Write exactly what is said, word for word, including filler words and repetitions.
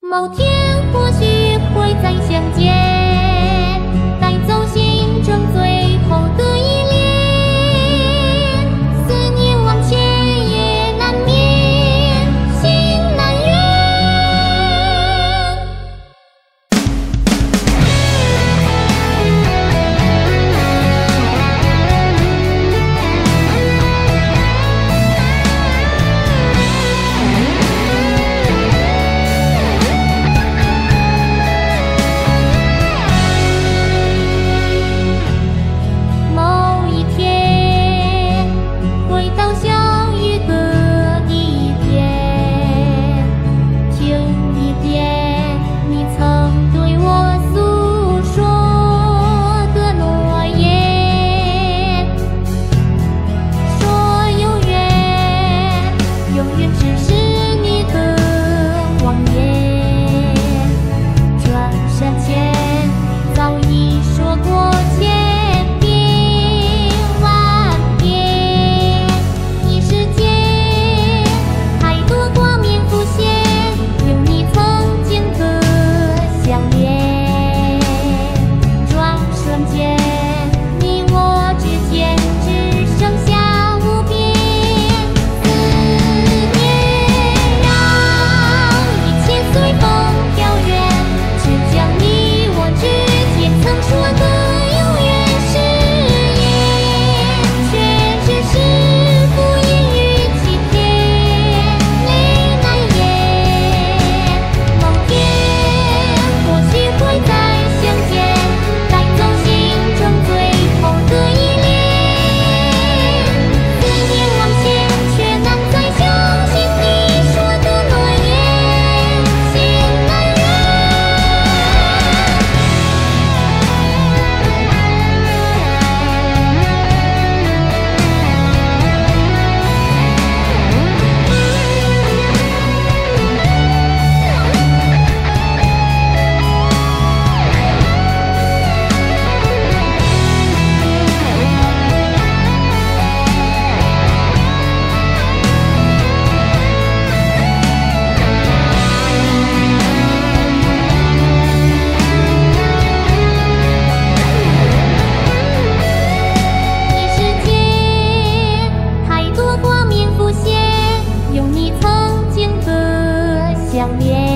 某天或许会再相见，带走心中最后的依恋。思念往前也难眠，心难圆。某一天，回到相遇的地点，听一遍你曾对我诉说的诺言，说永远，永远只是你的谎言。转身前，早已说过千遍万遍。一时间，太多画面浮现，有你曾经的相恋。转瞬间，你我之间只剩下无边思念，让一切随风飘远，只将你我之间曾说的永远誓言，却只是敷衍与欺骗，泪难掩。某天或许会再相见，带走心中最后的依恋。思念往前，却难再相信你说的诺言，心难圆。一时间，太多画面浮现，有你曾经的相恋。